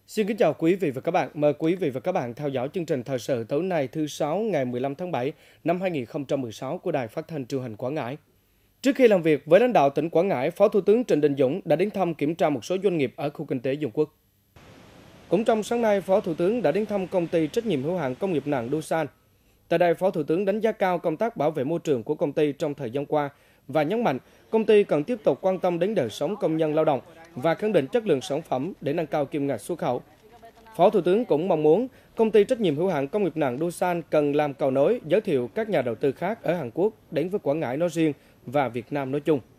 Xin kính chào quý vị và các bạn. Mời quý vị và các bạn theo dõi chương trình thời sự tối nay thứ Sáu ngày 15 tháng 7 năm 2016 của Đài Phát thanh Truyền hình Quảng Ngãi. Trước khi làm việc với lãnh đạo tỉnh Quảng Ngãi, Phó Thủ tướng Trinh Dinh Dung đã đến thăm kiểm tra một số doanh nghiệp ở khu kinh tế Dung Quốc. Cũng trong sáng nay, Phó Thủ tướng đã đến thăm công ty trách nhiệm hữu hạn công nghiệp nặng Doosan. Tại đây, Phó Thủ tướng đánh giá cao công tác bảo vệ môi trường của công ty trong thời gian qua và nhấn mạnh công ty cần tiếp tục quan tâm đến đời sống công nhân lao động và khẳng định chất lượng sản phẩm để nâng cao kim ngạch xuất khẩu. Phó Thủ tướng cũng mong muốn công ty trách nhiệm hữu hạn công nghiệp nặng Doosan cần làm cầu nối giới thiệu các nhà đầu tư khác ở Hàn Quốc đến với Quảng Ngãi nói riêng và Việt Nam nói chung.